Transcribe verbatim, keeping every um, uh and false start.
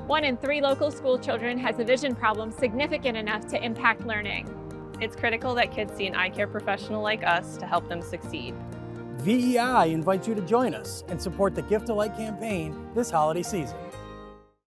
One in three local school children has a vision problem significant enough to impact learning. It's critical that kids see an eye care professional like us to help them succeed. V E I invites you to join us and support the Gift to Light campaign this holiday season.